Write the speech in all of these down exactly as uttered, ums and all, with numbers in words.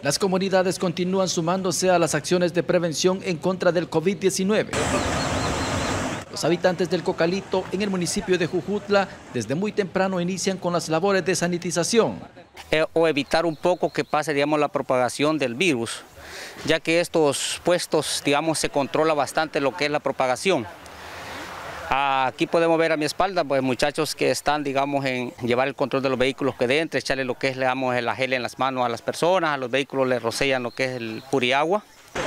Las comunidades continúan sumándose a las acciones de prevención en contra del COVID diecinueve. Los habitantes del Cocalito, en el municipio de Jujutla, desde muy temprano inician con las labores de sanitización. Eh, o evitar un poco que pase, digamos, la propagación del virus, ya que estos puestos, digamos, se controla bastante lo que es la propagación. Aquí podemos ver a mi espalda, pues muchachos que están, digamos, en llevar el control de los vehículos que dentro, echarle lo que es, digamos, la gel en las manos a las personas, a los vehículos les rocean lo que es el puriagua.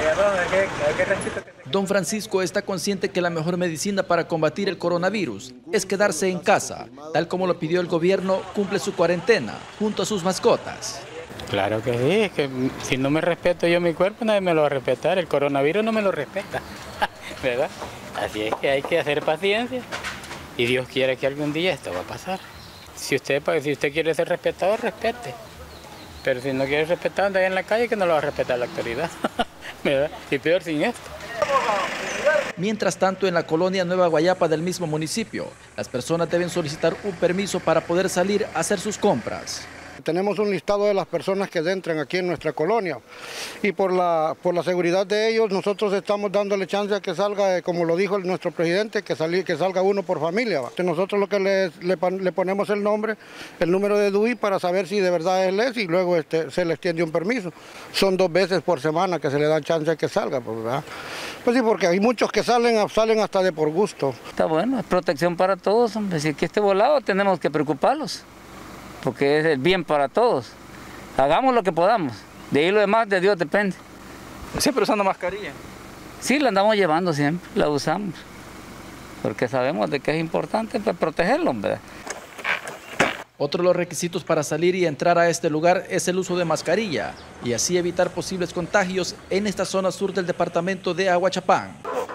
Don Francisco está consciente que la mejor medicina para combatir el coronavirus es quedarse en casa. Tal como lo pidió el gobierno, cumple su cuarentena junto a sus mascotas. Claro que sí, es que si no me respeto yo mi cuerpo, nadie me lo va a respetar. El coronavirus no me lo respeta, ¿verdad? Así es que hay que hacer paciencia y Dios quiere que algún día esto va a pasar. Si usted, si usted quiere ser respetado, respete. Pero si no quiere respetar, anda ahí en la calle que no lo va a respetar la autoridad. ¿Verdad? Y peor sin esto. Mientras tanto, en la colonia Nueva Guayapa del mismo municipio, las personas deben solicitar un permiso para poder salir a hacer sus compras. Tenemos un listado de las personas que entran aquí en nuestra colonia y por la, por la seguridad de ellos nosotros estamos dándole chance a que salga, como lo dijo nuestro presidente, que, salí, que salga uno por familia. Nosotros lo que le, le, le ponemos el nombre, el número de D U I para saber si de verdad él es y luego este, se le extiende un permiso. Son dos veces por semana que se le da chance a que salga, pues, ¿verdad? Pues sí, porque hay muchos que salen, salen hasta de por gusto. Está bueno, es protección para todos, hombre. Si que esté volado tenemos que preocuparlos, porque es el bien para todos. Hagamos lo que podamos, de ahí lo demás de Dios depende. ¿Siempre usando mascarilla? Sí, la andamos llevando siempre, la usamos, porque sabemos de que es importante para protegerlo, ¿verdad? Otro de los requisitos para salir y entrar a este lugar es el uso de mascarilla y así evitar posibles contagios en esta zona sur del departamento de Aguachapán.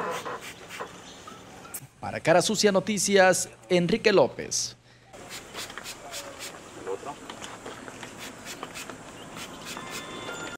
Para Cara Sucia Noticias, Enrique López. El otro.